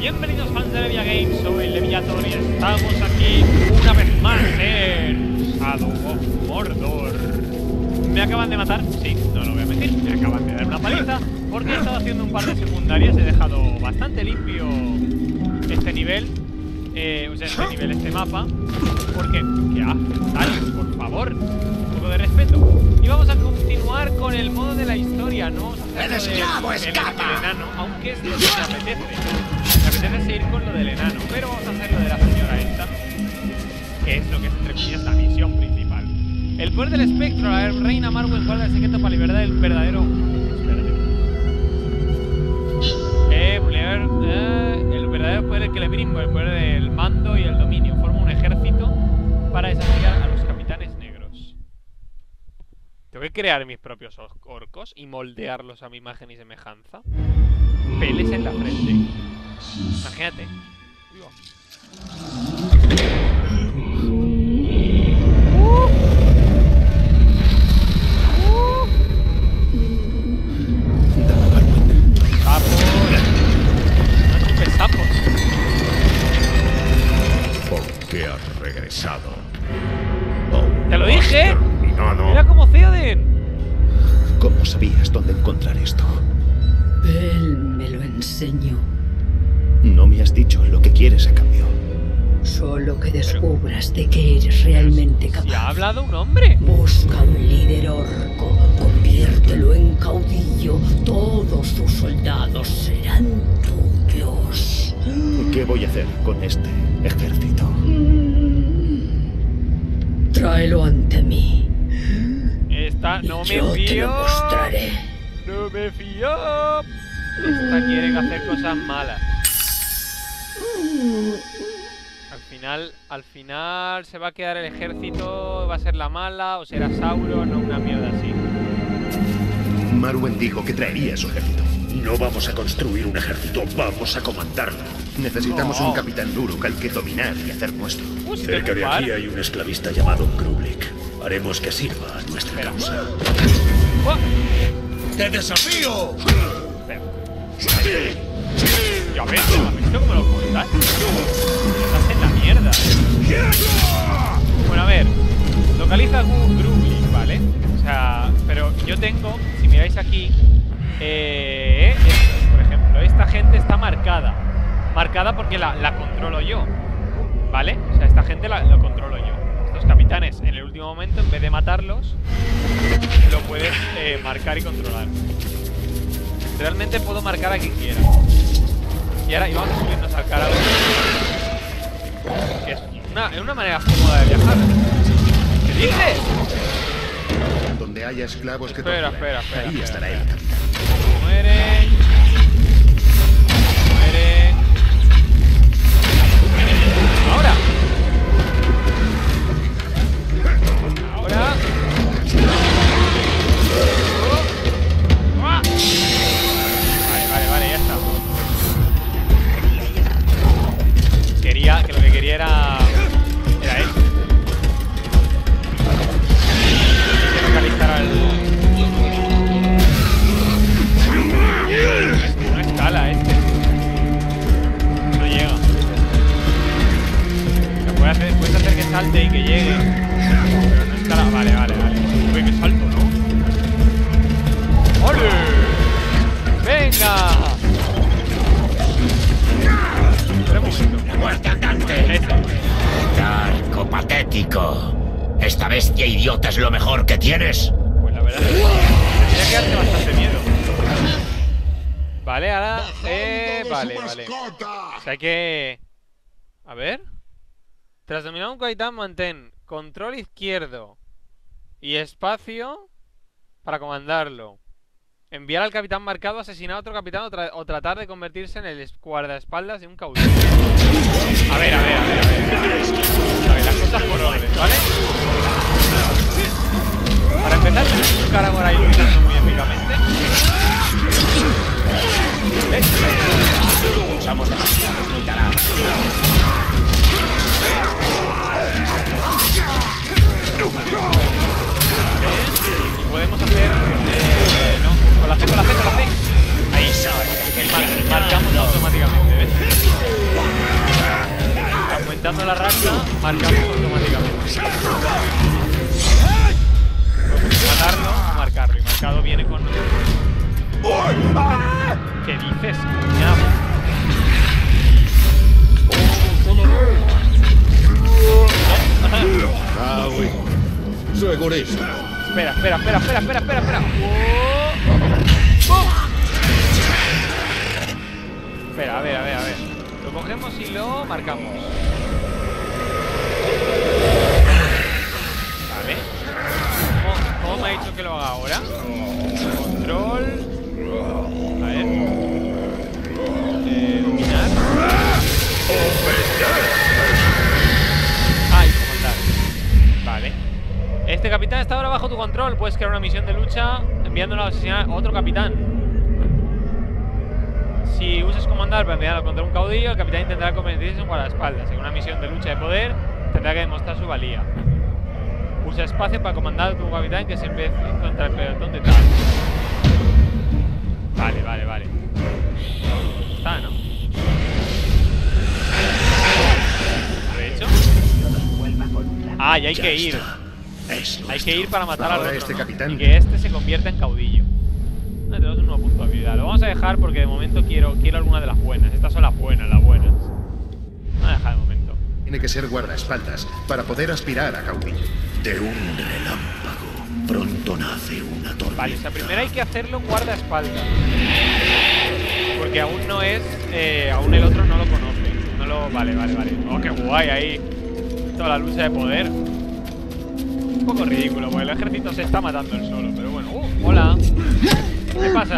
Bienvenidos fans de Levia Games, soy Leviator y estamos aquí una vez más en Shadow of Mordor. ¿Me acaban de matar? Sí, no lo voy a mentir, me acaban de dar una paliza porque he estado haciendo un par de secundarias, he dejado bastante limpio este nivel, este mapa, porque, ¿qué haces, tal? Por favor, un poco de respeto. Y vamos a continuar con el modo de la historia, ¿no? ¡El esclavo escapa! El enano, aunque es lo que me apetece. Me apetece seguir con lo del enano, pero vamos a hacer lo de la señora esta, que es lo que es, entre comillas, la misión principal. El poder del espectro, la reina Marwen guarda el secreto para liberar el verdadero... el verdadero poder que le brinda, el poder del mando y el dominio. Forma un ejército para desafiar a los capitanes negros. Tengo que crear mis propios orcos y moldearlos a mi imagen y semejanza. Peles en la frente. Imagínate. Sapos. No chupes sapos. ¿Por qué has regresado? ¡Te lo dije! No. ¡Era como Theoden! ¿Cómo sabías dónde encontrar esto? Él me lo enseñó. No me has dicho lo que quieres a cambio. Solo que descubras de qué eres realmente capaz. ¿Ya ha hablado un hombre? Busca un líder orco, conviértelo en caudillo. Todos sus soldados serán tuyos. ¿Qué voy a hacer con este ejército? Tráelo ante mí. Esta no me Yo te fío. lo mostraré. No me fío. Esta quiere hacer cosas malas. Al final se va a quedar el ejército, va a ser la mala, o será Sauron o una mierda así. Marwen dijo que traería su ejército. No vamos a construir un ejército, vamos a comandarlo. Necesitamos un capitán duro al que dominar y hacer nuestro. Cerca de aquí hay un esclavista llamado Grublik. Haremos que sirva a nuestra causa. ¡Oh! ¡Te desafío! Espera. Ya ves, ¿has visto cómo lo cortas? Estás en la mierda. Bueno, a ver. Localiza Grublik, ¿vale? O sea, pero yo tengo, si miráis aquí, por ejemplo, esta gente está marcada. Marcada porque la controlo yo, ¿vale? O sea, esta gente lo controlo yo. Estos capitanes, en el último momento, en vez de matarlos, lo puedes marcar y controlar. Realmente puedo marcar a quien quiera. Y ahora vamos a subirnos al cara. Que es una manera cómoda de viajar. ¿Qué dices? Donde haya esclavos que Espera. ahí estará el capitán. Muere. Ahora. Vale, ya está. Que lo que quería era esto. Quiero localizar al... No escala este. No llega. Puedes hacer que salte y que llegue. Pero no escala. Vale. Uy, que salto, ¿no? ¡Ole! ¡Venga! Espera un momento. ¡Muerte andante! ¡Arco patético! ¿Esta bestia idiota es lo mejor que tienes? Pues la verdad es que tendría que darte bastante miedo. Vale, ahora... Vale. O sea que... A ver... Tras dominar un capitán, mantén control izquierdo y espacio para comandarlo. Enviar al capitán marcado, asesinar a otro capitán o tratar de convertirse en el guardaespaldas de un caudillo. A ver, las cosas por orden, ¿vale? Para empezar, tenemos un Caragor ahí luchando muy épicamente. Usamos demasiados militares. Y podemos hacer... no, con la C. Ahí, marcamos automáticamente, ¿ves? terminando la racha, marcamos automáticamente. Podemos matarlo o marcarlo. Y marcado viene con... ¿Qué dices? Ah, oui. Segurís. Espera. Espera, a ver. Lo cogemos y lo marcamos. Vale. ¿Cómo me ha dicho que lo haga ahora? Control. A ver. Dominar. Ah, y comandar. Vale. Este capitán está ahora bajo tu control. Puedes crear una misión de lucha enviándolo a asesinar a otro capitán. Si usas comandar para enviarlo contra un caudillo, el capitán intentará convertirse en guardaespaldas. En una misión de lucha de poder, tendrá que demostrar su valía. Usa espacio para comandar a tu capitán que se empiece contra el pelotón de tal. Vale. Está, ¿no? ¿Lo he hecho? Ah, y hay que ir. Hay que ir para matar al otro, este ¿no? capitán. Y que este se convierta en caudillo. Tenemos un nuevo punto de habilidad. Lo vamos a dejar porque de momento quiero alguna de las buenas. Estas son las buenas. Vamos a dejar de momento. Tiene que ser guardaespaldas para poder aspirar a caudillo. De un relámpago pronto nace una tormenta. Vale, o sea, primero hay que hacerlo en guardaespaldas. Porque aún no es... aún el otro no lo conoce. No lo... Vale. Oh, qué guay ahí. Toda la lucha de poder. Un poco ridículo, porque el ejército se está matando él solo. Pero bueno. Hola. ¿Qué pasa?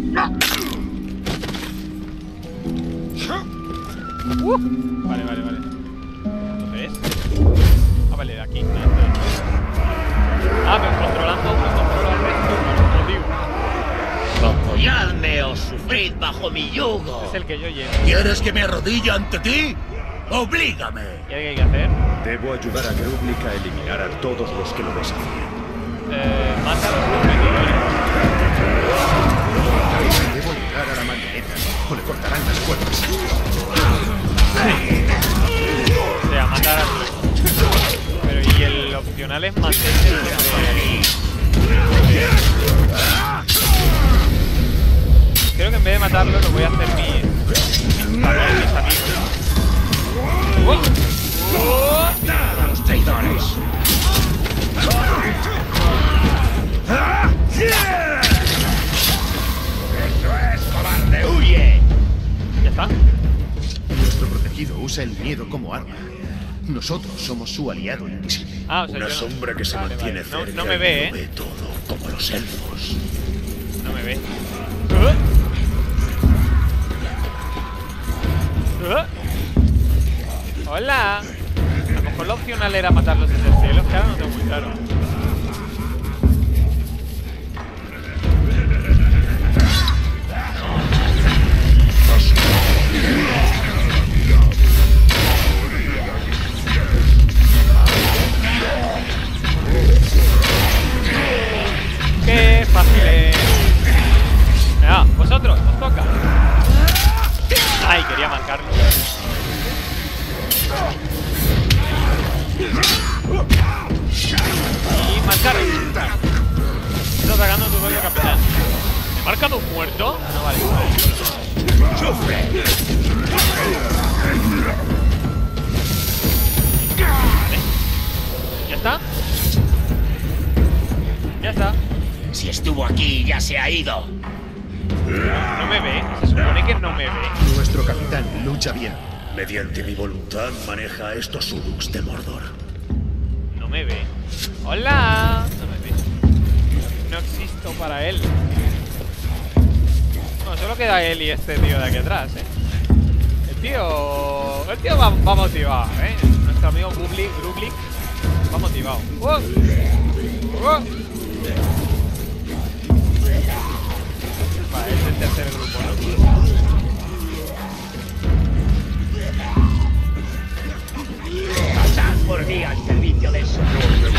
Vale. Entonces... Ah, vale, de aquí. Ah, pero controlando uno controla al resto por un motivo. Apoyadme o sufrid bajo mi yugo. Este es el que yo llevo. ¿Quieres que me arrodille ante ti? ¡Oblígame! ¿Y qué hay que hacer? Debo ayudar a Grublik a eliminar a todos los que lo desafíen. Mata a los competidores. Debo llegar a la marioneta o le cortarán las cuerdas. O sea, matar a todos. Pero y el opcional es mantenerse siempre. Creo que en vez de matarlo lo voy a hacer mis amigos. ¡A los traidores! ¡Eso es, cobarde! ¡Huye! ¿Ya está? Nuestro protegido usa el miedo como arma. Nosotros somos su aliado invisible. Ah, o sea, Una yo no. sombra que se mantiene cerca No me ve, y lo ve todo, como los elfos. No me ve. Hola. A lo mejor la opcional era matarlos desde el cielo, que ahora no tengo muy claro. Qué fácil es. Venga, vosotros, os toca. Ay, quería marcarlo. Y marcarlo. Está atacando a tu propio capitán. ¿Me he marcado un muerto? No, vale. ¡Sufre! Vale. ¿Ya está? Ya está. Si estuvo aquí, ya se ha ido. No me ve. Se supone que no me ve. Nuestro capitán lucha bien. Mediante mi voluntad maneja a estos Uruks de Mordor. No me ve. ¡Hola! No me ve. No existo para él. Bueno, solo queda él y este tío de aquí atrás, El tío va motivado, Nuestro amigo Grublik va motivado. Vale, es el tercer grupo, ¿no? Pasad por mí al servicio del Señor de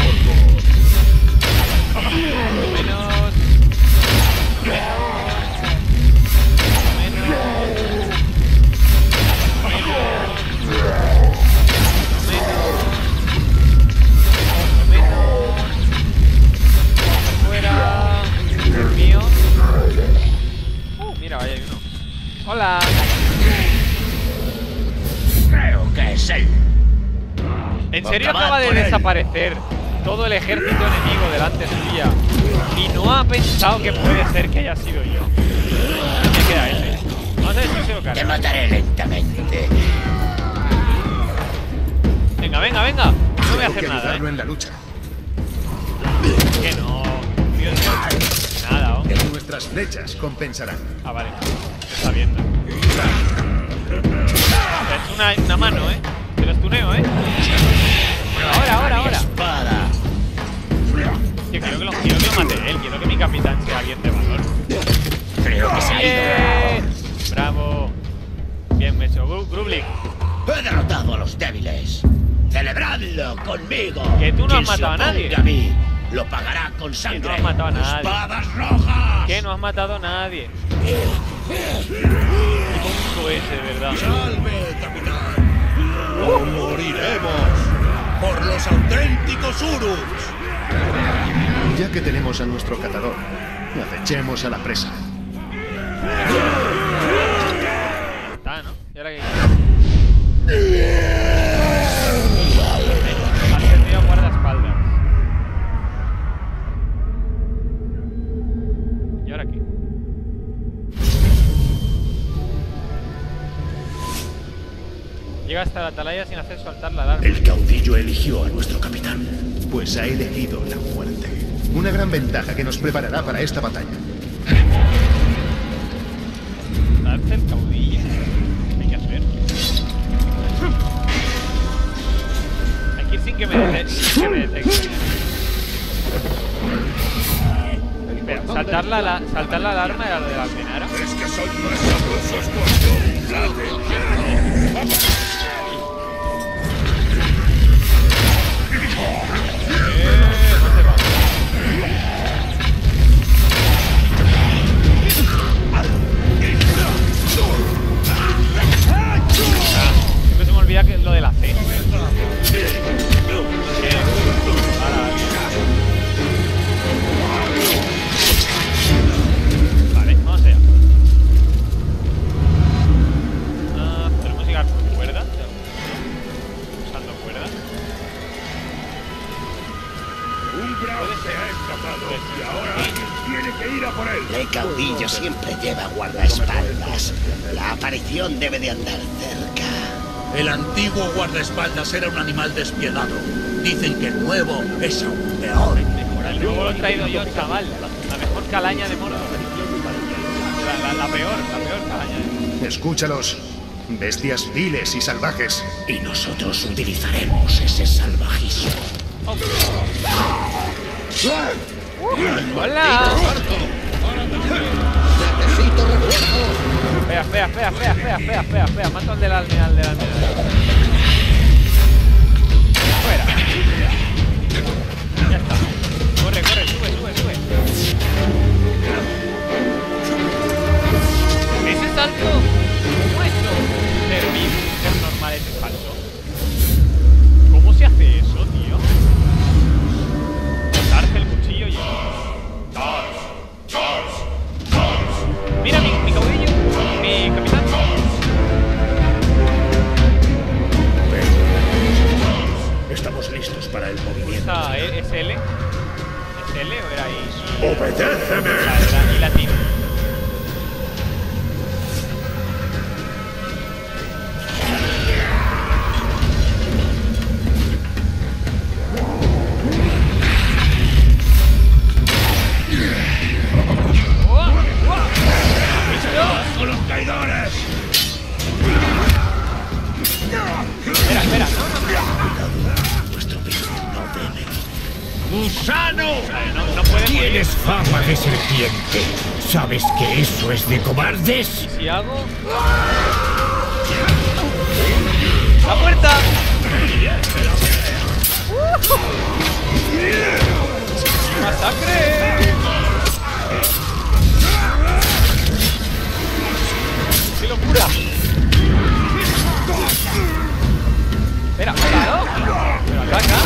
Menos. serio acaba de desaparecer todo el ejército enemigo delante suya y no ha pensado que puede ser que haya sido yo? Me queda ese. Vamos a ver si se lo Te carga. mataré lentamente. Venga, venga, venga. No voy a Tengo que hacer nada, ayudarlo en la lucha. Que no. Dios mío. Nada, Que nuestras flechas compensarán. Ah, vale. Se está viendo. Es una mano, ¿eh? Te lo estuneo, ¿eh? Ahora. Espada. Yo quiero que lo mate él. Quiero que mi capitán sea alguien de valor. Creo que se ha ido. ¡Bien! ¡Bravo! Bien hecho. Grublik. He derrotado a los débiles. Celebradlo conmigo. Que tú no has Quien se matado a nadie. oponga a mí, lo pagará con sangre. no has matado a nadie. ¡Espadas rojas! Que no has matado a nadie. Qué tonto ese, de verdad. ¡Salve, capitán! ¡No moriremos! ¡Por los auténticos Urus! Ya que tenemos a nuestro catador, acechemos a la presa. Está, ¿no? ¿Y ahora qué? Has tenido guardaespaldas. ¿Y ahora qué? Llega hasta la atalaya sin hacer soltar la alarma. El caudillo eligió a nuestro capitán, pues ha elegido la muerte. Una gran ventaja que nos preparará para esta batalla. Darse el caudillo. Hay que hacer. Hay que ir sin que me detecte. Espera, saltar la alarma era lo de la almenara. Es que son más sabrosos cuando laten. No se va. Siempre se me olvida que lo de la C. Vale, vamos allá. Tenemos que llegar por cuerdas. Usando cuerdas. Un bravo se ha escapado y ahora tiene que ir a por él. El caudillo siempre lleva guardaespaldas. La aparición debe de andar cerca. El antiguo guardaespaldas era un animal despiadado. Dicen que el nuevo es aún peor. El nuevo lo he traído yo, chaval. La mejor calaña de Mordor. La peor calaña. Escúchalos, bestias viles y salvajes. Y nosotros utilizaremos ese salvajismo. ¡Hola! Espera. Mato al del almenara. Fuera. Ya está. Corre, sube. Ese salto, ¿cómo es eso? Ser normal ese falso. ¿Cómo se hace eso, tío? Darse el cuchillo y... Mira mi caudillo, mi capitán. Estamos listos para el movimiento. ¿Es L? ¿Es L o era I? ¡Obedéceme! Era I latino. ¡Con los traidores! Espera. Nuestro príncipe no debe. ¡Gusano! No puede morir. Tienes fama de serpiente. ¿Sabes que eso es de cobardes? Si hago... ¡La puerta! ¡Masacre! ¡Qué locura! Espera, claro. Pero ataca.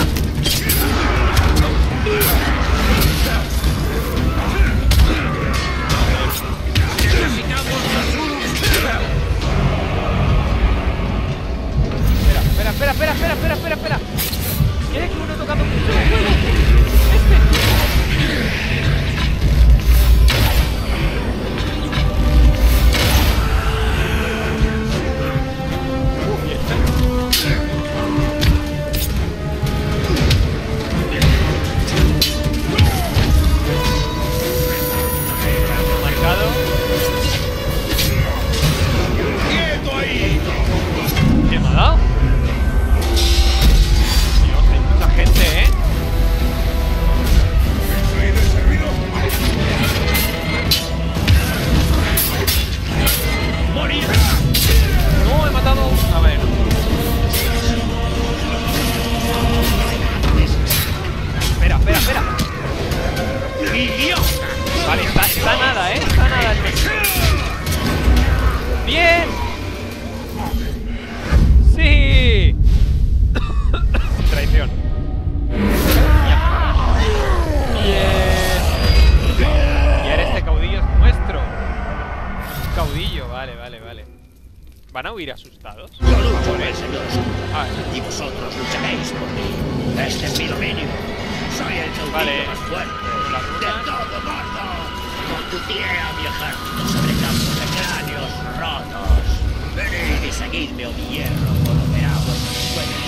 van a huir asustados. Yo lucho por el Señor Ah, Oscuro, y vosotros lucharéis por mí. Este es mi dominio. Soy el caudillo Vale. más fuerte Las de runas. todo Mordor. Conduciré a mi ejército sobre campos de cráneos rotos. Venid y seguidme, o mi hierro coloreará vuestros sueños.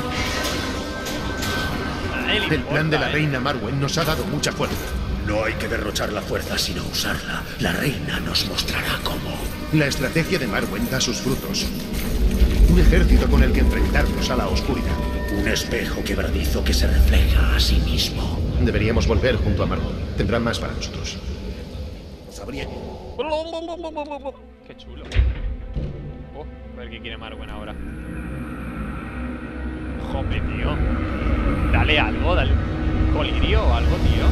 a nadie le El plan de la importa, reina Marwen nos ha dado mucha fuerza. No hay que derrochar la fuerza sino usarla. La reina nos mostrará cómo. La estrategia de Marwen da sus frutos. Un ejército con el que enfrentarnos a la oscuridad. Un espejo quebradizo que se refleja a sí mismo. Deberíamos volver junto a Marwen. Tendrán más para nosotros. Sabría que... Qué chulo. Oh, a ver qué quiere Marwen ahora. Joder, tío. Dale algo, dale un colirio o algo, tío.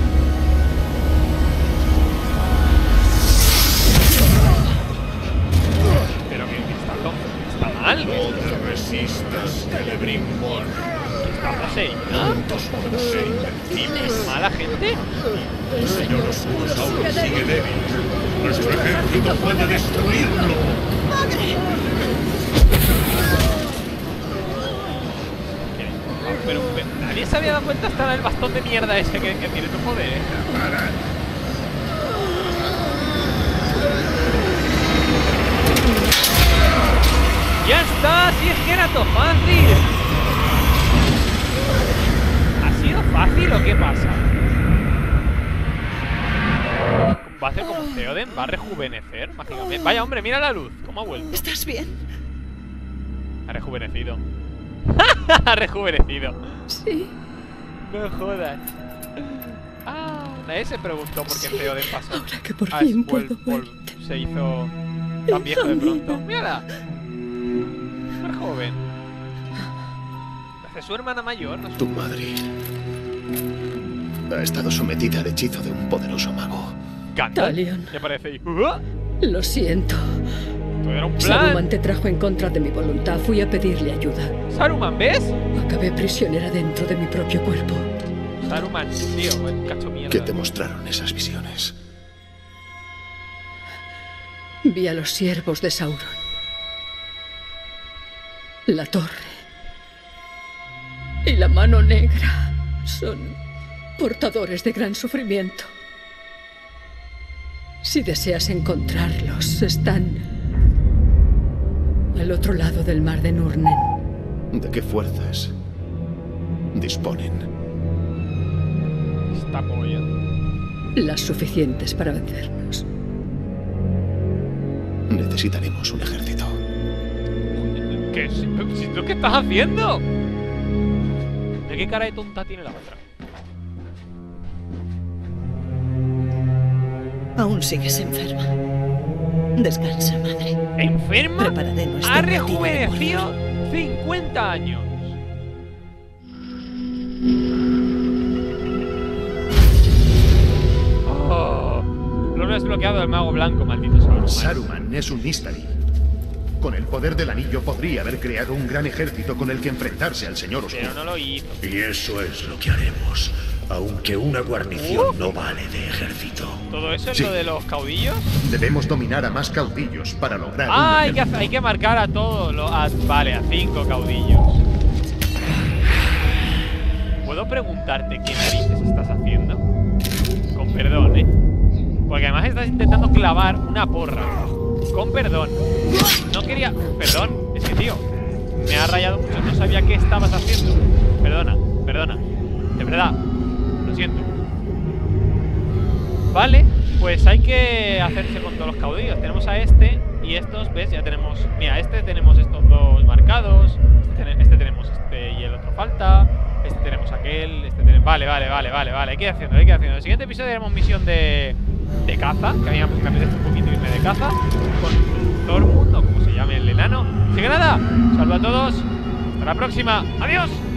Pero que está mal. No te resistas, Celebrimbor. Está poseída. Juntos podemos ser invencibles. Mala gente. El Señor Oscuro aún sigue débil. Nuestro ejército puede destruirlo. Pero nadie se había dado cuenta hasta del bastón de mierda ese que tiene tu poder. ¡Ya está! ¡Si es que era todo fácil! ¿Ha sido fácil o qué pasa? ¿Va a hacer como Theoden? ¿Va a rejuvenecer mágicamente? Vaya, hombre, mira la luz. ¿Cómo ha vuelto? ¿Estás bien? Ha rejuvenecido. Ha rejuvenecido. Sí. No jodas. Ah, nadie se preguntó por qué Theoden pasó. Ahora que por Ah, fin Paul puedo verte. se hizo tan viejo de pronto. Mírala. Súper joven. Hace su hermana mayor, ¿no? Tu madre ha estado sometida al hechizo de un poderoso mago. Gandalf. Talion. Ya parece ahí. Lo siento. Todo era un Saruman plan. te trajo en contra de mi voluntad. Fui a pedirle ayuda. Saruman, ¿ves? Acabé prisionera dentro de mi propio cuerpo. Saruman, tío, el cacho mierda. ¿Qué te mostraron esas visiones? Vi a los siervos de Sauron. La torre. Y la mano negra. Son portadores de gran sufrimiento. Si deseas encontrarlos, están al otro lado del mar de Nurnen. ¿De qué fuerzas disponen? Esta polla. Las suficientes para vencernos. Necesitaremos un ejército. ¿Qué es? ¿Qué estás haciendo? ¿De qué cara de tonta tiene la otra? Aún sigues enferma. Descansa, madre. ¿Enferma? Prepararé nuestro Ha platillo de rejuvenecido 50 años. Oh, lo he desbloqueado el mago blanco, maldito Saruman. Saruman es un Istari. Con el poder del anillo podría haber creado un gran ejército con el que enfrentarse al Señor Oscuro. Pero no lo hizo. Y eso es lo que haremos. Aunque una guarnición no vale de ejército. ¿Todo eso es Sí. lo de los caudillos? Debemos dominar a más caudillos para lograr un Ah, ejército. hay que marcar a todos. Vale, a 5 caudillos. ¿Puedo preguntarte qué narices estás haciendo? Con perdón, ¿eh? Porque además estás intentando clavar una porra. Con perdón. No quería... Perdón, es que, tío, me ha rayado mucho. No sabía qué estabas haciendo. Perdona, perdona. De verdad, lo siento. Vale, pues hay que hacerse con todos los caudillos. Tenemos a este y estos, ¿ves? Ya tenemos... Mira, tenemos estos dos marcados. Este tenemos este y el otro falta. Este tenemos aquel, este tenemos... Vale. Hay que ir haciendo, En el siguiente episodio haremos misión de caza. Que a mí me apetece un poquito irme de caza. Con Tormund, o como se llame el enano. Así que nada, saludo a todos. Hasta la próxima. ¡Adiós!